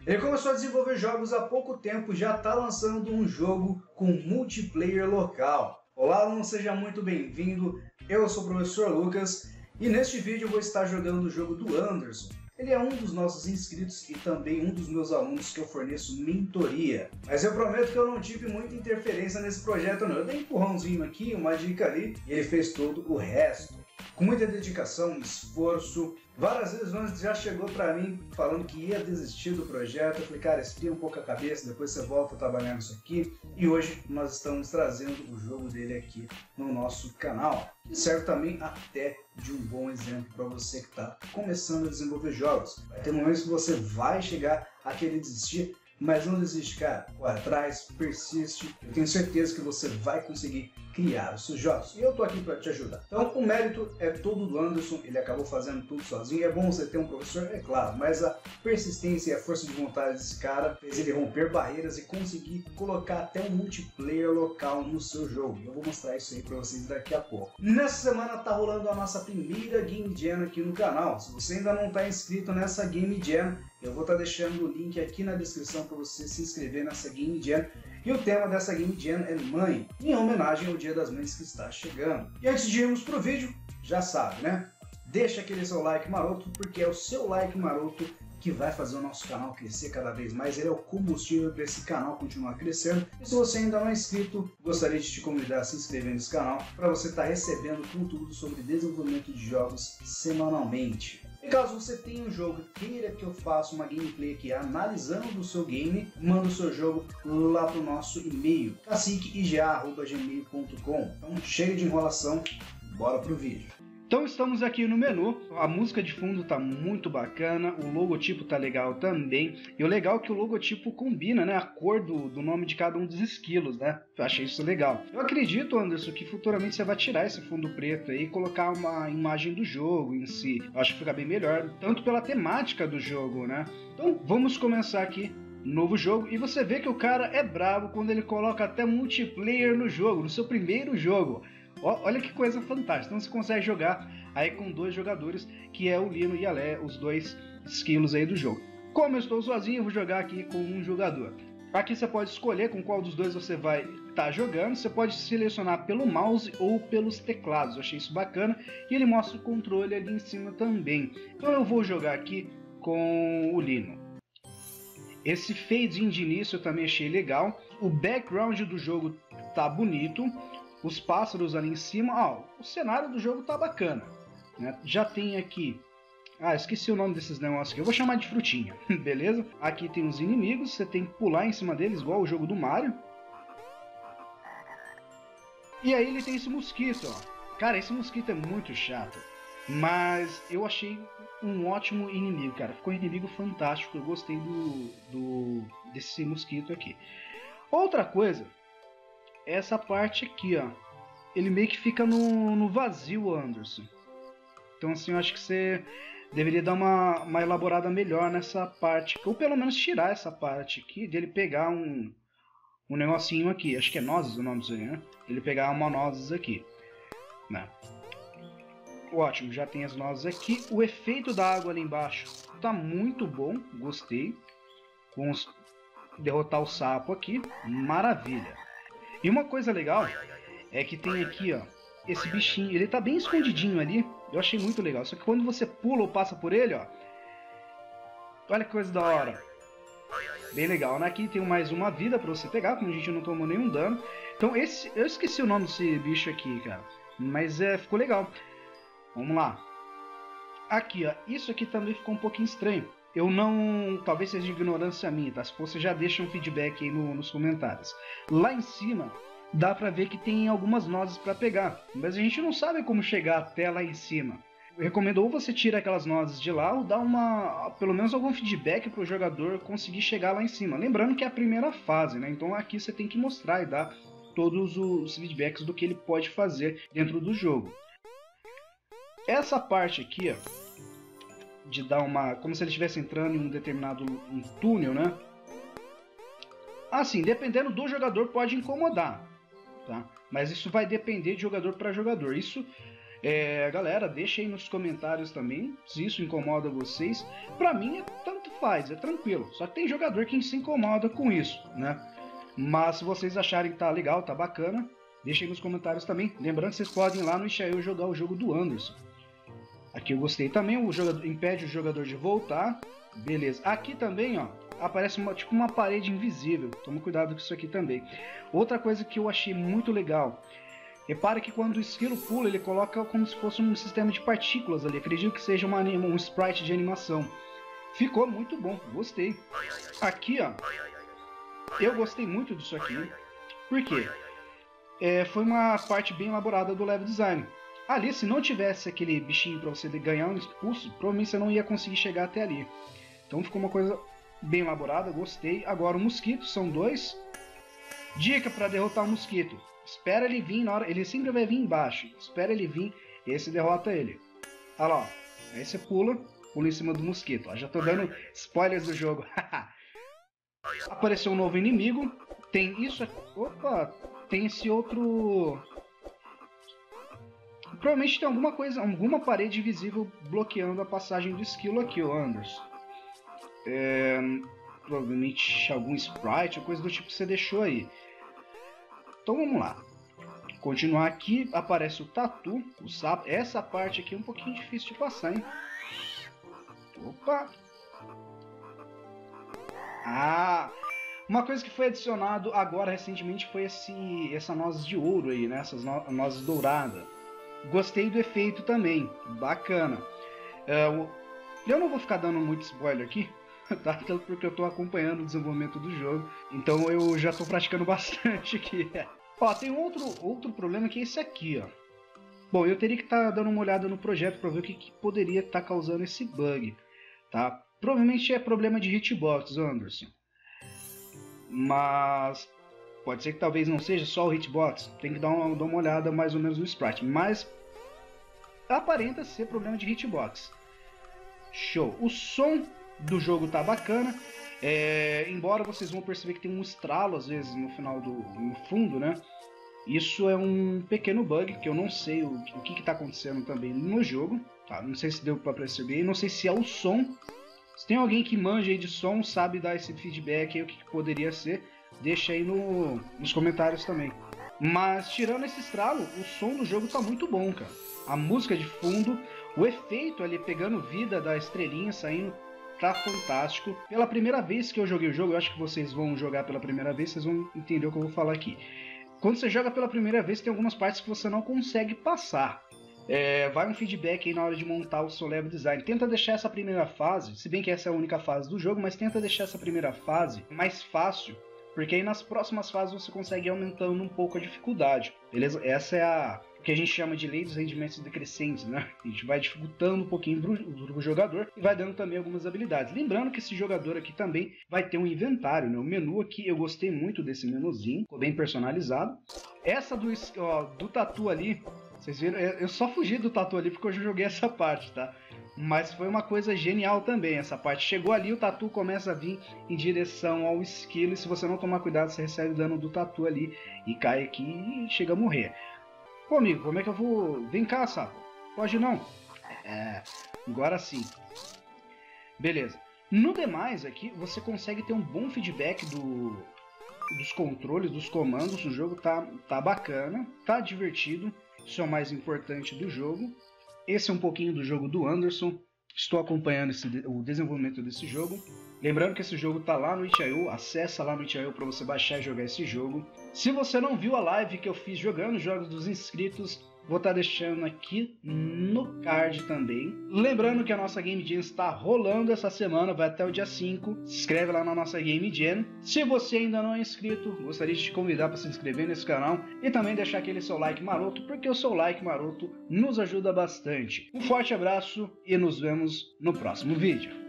Ele começou a desenvolver jogos há pouco tempo, já está lançando um jogo com multiplayer local. Olá, aluno, seja muito bem-vindo. Eu sou o professor Lucas e neste vídeo eu vou estar jogando o jogo do Anderson. Ele é um dos nossos inscritos e também um dos meus alunos que eu forneço mentoria. Mas eu prometo que eu não tive muita interferência nesse projeto não. Eu dei um empurrãozinho aqui, uma dica ali, e ele fez todo o resto. Com muita dedicação, esforço. Várias vezes o Anderson já chegou para mim falando que ia desistir do projeto. Eu falei, cara, esfria um pouco a cabeça, depois você volta a trabalhar nisso aqui. E hoje nós estamos trazendo o jogo dele aqui no nosso canal, que serve também até de um bom exemplo para você que está começando a desenvolver jogos. Vai ter momentos que você vai chegar a querer desistir, mas não desiste, cara. Corre atrás, persiste. Eu tenho certeza que você vai conseguir criar os seus jogos. E eu tô aqui para te ajudar. Então, o mérito é todo do Anderson. Ele acabou fazendo tudo sozinho. É bom você ter um professor, é claro, mas a persistência e a força de vontade desse cara fez ele romper barreiras e conseguir colocar até um multiplayer local no seu jogo. Eu vou mostrar isso aí para vocês daqui a pouco. Nessa semana tá rolando a nossa primeira Game Jam aqui no canal. Se você ainda não está inscrito nessa Game Jam, eu vou estar deixando o link aqui na descrição para você se inscrever nessa Game Jam. E o tema dessa Game Jam é mãe, em homenagem ao Dia das Mães que está chegando. E antes de irmos pro vídeo, já sabe, né? Deixa aquele seu like maroto, porque é o seu like maroto que vai fazer o nosso canal crescer cada vez mais. Ele é o combustível para esse canal continuar crescendo. E se você ainda não é inscrito, gostaria de te convidar a se inscrever nesse canal para você estar recebendo conteúdo sobre desenvolvimento de jogos semanalmente. E caso você tenha um jogo e queira que eu faça uma gameplay aqui analisando o seu game, manda o seu jogo lá para o nosso e-mail, caciqueiga@gmail.com. Então chega de enrolação, bora pro vídeo. Então estamos aqui no menu, a música de fundo tá muito bacana, o logotipo tá legal também, e o legal é que o logotipo combina, né, a cor do nome de cada um dos esquilos, né, eu achei isso legal. Eu acredito, Anderson, que futuramente você vai tirar esse fundo preto aí e colocar uma imagem do jogo em si, eu acho que fica bem melhor, tanto pela temática do jogo, né. Então vamos começar aqui. Novo jogo, e você vê que o cara é bravo quando ele coloca até multiplayer no jogo, no seu primeiro jogo. Olha que coisa fantástica. Então você consegue jogar aí com dois jogadores, que é o Lino e a Lé, os dois esquilos aí do jogo. Como eu estou sozinho, eu vou jogar aqui com um jogador. Aqui você pode escolher com qual dos dois você vai estar jogando. Você pode selecionar pelo mouse ou pelos teclados. Eu achei isso bacana. E ele mostra o controle ali em cima também. Então eu vou jogar aqui com o Lino. Esse fade in de início eu também achei legal. O background do jogo tá bonito. Os pássaros ali em cima, o cenário do jogo tá bacana, né? Já tem aqui, esqueci o nome desses negócios aqui, eu vou chamar de frutinha, beleza? Aqui tem os inimigos, você tem que pular em cima deles, igual o jogo do Mario. E aí ele tem esse mosquito, ó. Cara, esse mosquito é muito chato, mas eu achei um ótimo inimigo, cara. Ficou um inimigo fantástico, eu gostei desse mosquito aqui. Outra coisa, essa parte aqui, ó, ele meio que fica no vazio, Anderson. Então assim, eu acho que você deveria dar uma elaborada melhor nessa parte, ou pelo menos tirar essa parte aqui, de ele pegar um negocinho aqui, acho que é nozes o nome disso aí, né? Ele pegar uma nozes aqui, né? Ótimo, já tem as nozes aqui. O efeito da água ali embaixo tá muito bom, gostei. Vamos derrotar o sapo aqui, maravilha. E uma coisa legal é que tem aqui, ó, esse bichinho, ele tá bem escondidinho ali, eu achei muito legal. Só que quando você pula ou passa por ele, ó, olha que coisa da hora. Bem legal, né? Aqui tem mais uma vida pra você pegar, como a gente não tomou nenhum dano. Então eu esqueci o nome desse bicho aqui, cara, mas ficou legal. Vamos lá. Aqui, ó, isso aqui também ficou um pouquinho estranho. Eu não... Talvez seja de ignorância minha, tá? Se você já deixa um feedback aí nos comentários. Lá em cima, dá pra ver que tem algumas nozes pra pegar. Mas a gente não sabe como chegar até lá em cima. Eu recomendo ou você tira aquelas nozes de lá, ou dá pelo menos algum feedback pro jogador conseguir chegar lá em cima. Lembrando que é a primeira fase, né? Então aqui você tem que mostrar e dar todos os feedbacks do que ele pode fazer dentro do jogo. Essa parte aqui, ó, de dar como se ele estivesse entrando em um determinado túnel, né? Assim, dependendo do jogador pode incomodar, tá? Mas isso vai depender de jogador para jogador. Isso Galera, deixa aí nos comentários também se isso incomoda vocês. Pra mim, tanto faz, é tranquilo. Só que tem jogador que se incomoda com isso, né? Mas se vocês acharem que tá legal, tá bacana, deixa aí nos comentários também. Lembrando que vocês podem ir lá no itch.io jogar o jogo do Anderson. Aqui eu gostei também, o jogador impede o jogador de voltar. Beleza. Aqui também, ó, aparece tipo uma parede invisível. Toma cuidado com isso aqui também. Outra coisa que eu achei muito legal. Repare que quando o esquilo pula, ele coloca como se fosse um sistema de partículas ali. Acredito que seja um sprite de animação. Ficou muito bom, gostei. Aqui, ó, eu gostei muito disso aqui. Por quê? Foi uma parte bem elaborada do level design. Ali, se não tivesse aquele bichinho para você ganhar um impulso, provavelmente você não ia conseguir chegar até ali. Então ficou uma coisa bem elaborada, gostei. Agora o mosquito, são 2. Dica para derrotar o mosquito. Espera ele vir na hora, ele sempre vai vir embaixo. Espera ele vir e aí você derrota ele. Olha lá, ó. Aí você pula em cima do mosquito. Ó. Já tô dando spoilers do jogo. Apareceu um novo inimigo. Tem isso aqui. Opa, tem esse outro. Provavelmente tem alguma coisa, alguma parede invisível bloqueando a passagem do esquilo aqui, ó, Anderson. Provavelmente algum sprite ou coisa do tipo que você deixou aí. Então vamos lá. Continuar aqui, aparece o tatu, o sapo. Essa parte aqui é um pouquinho difícil de passar, hein? Opa! Uma coisa que foi adicionado agora recentemente foi essa noz de ouro aí, né? Essas nozes douradas. Gostei do efeito também, bacana. Eu não vou ficar dando muito spoiler aqui, tá? Porque eu tô acompanhando o desenvolvimento do jogo, então eu já tô praticando bastante aqui. Ó, tem outro problema que é esse aqui, ó. Bom, eu teria que estar dando uma olhada no projeto para ver o que poderia estar causando esse bug, tá? Provavelmente é problema de hitbox, Anderson. Mas pode ser que talvez não seja só o hitbox. Tem que dar uma olhada mais ou menos no sprite. Mas aparenta ser problema de hitbox. Show. O som do jogo tá bacana. Embora vocês vão perceber que tem um estralo às vezes no fundo, né? Isso é um pequeno bug que eu não sei o que está acontecendo também no jogo. Tá? Não sei se deu para perceber. Não sei se é o som. Se tem alguém que manja aí de som, sabe dar esse feedback aí, o que poderia ser, deixa aí nos comentários também. Mas tirando esse estralo, o som do jogo tá muito bom, cara. A música de fundo, o efeito ali pegando vida da estrelinha saindo, tá fantástico. Pela primeira vez que eu joguei o jogo, eu acho que vocês vão jogar pela primeira vez, vocês vão entender o que eu vou falar aqui. Quando você joga pela primeira vez, tem algumas partes que você não consegue passar. Vai um feedback aí na hora de montar o seu level design. Tenta deixar essa primeira fase, se bem que essa é a única fase do jogo, mas tenta deixar essa primeira fase mais fácil, porque aí nas próximas fases você consegue ir aumentando um pouco a dificuldade, beleza? Essa é o que a gente chama de lei dos rendimentos decrescentes, né? A gente vai dificultando um pouquinho pro jogador e vai dando também algumas habilidades. Lembrando que esse jogador aqui também vai ter um inventário, né? O menu aqui, eu gostei muito desse menuzinho, ficou bem personalizado. Essa do tatu ali, vocês viram? Eu só fugi do tatu ali porque eu já joguei essa parte, tá? Mas foi uma coisa genial também essa parte. Chegou ali, o tatu começa a vir em direção ao esquilo. E se você não tomar cuidado, você recebe o dano do tatu ali. E cai aqui e chega a morrer. Pô, amigo, como é que eu vou... Vem cá, sapo. Pode não. Agora sim. Beleza. No demais aqui, você consegue ter um bom feedback dos controles, dos comandos. O jogo tá bacana, tá divertido. Isso é o mais importante do jogo. Esse é um pouquinho do jogo do Anderson. Estou acompanhando o desenvolvimento desse jogo. Lembrando que esse jogo está lá no itch.io. Acessa lá no itch.io para você baixar e jogar esse jogo. Se você não viu a live que eu fiz jogando os jogos dos inscritos, vou estar deixando aqui no card também. Lembrando que a nossa Game Jam está rolando essa semana, vai até o dia 5. Se inscreve lá na nossa Game Jam. Se você ainda não é inscrito, gostaria de te convidar para se inscrever nesse canal e também deixar aquele seu like maroto, porque o seu like maroto nos ajuda bastante. Um forte abraço e nos vemos no próximo vídeo.